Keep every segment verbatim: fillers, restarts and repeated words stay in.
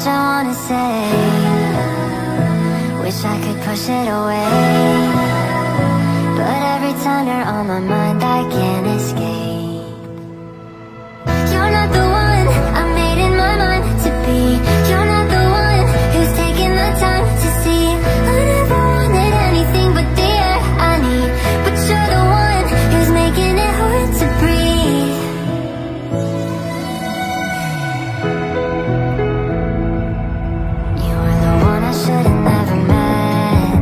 much I wanna say, wish I could push it away, but every time you're on my mind I can't escape. You're not the one I made in my mind to be. You're not the one who's taking the time to see. I never wanted anything but the air I need, but you're the one who's making it hard to breathe. You were the one I should have never met.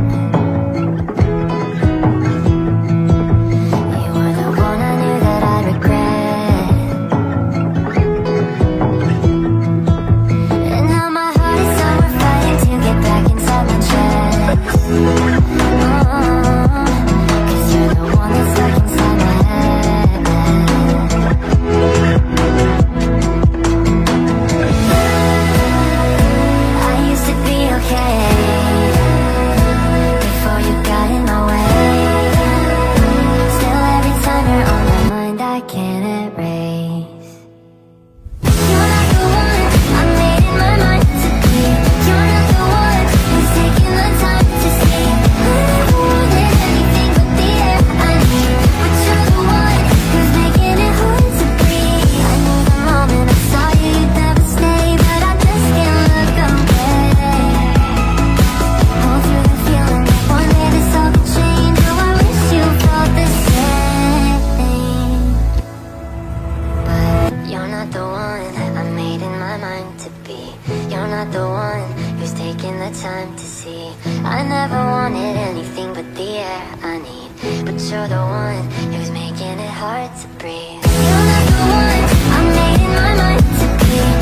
You were the one I knew that I'd regret. And now my heart is somewhere fighting to get back inside my chest. Oh, 'cause you're the one that's stuck inside my head. I used to be okay before you got in my way. Still every time you're on my mind I can't erase. You're not the one I made in my mind to be. You're not the one who's taking the time to see. I never wanted anything but the air I need, but you're the one who's making it hard to breathe. I knew the moment I saw you you'd never stay, but I just can't look away. Hold through the feeling that one day this all could change. Oh, I wish you felt the same. But you're not the one I made in my mind to be. You're not the one who's taking the time to see. I never wanted anything but the air I need, but you're the one who's making it hard to breathe. You're not the one I made in my mind to be.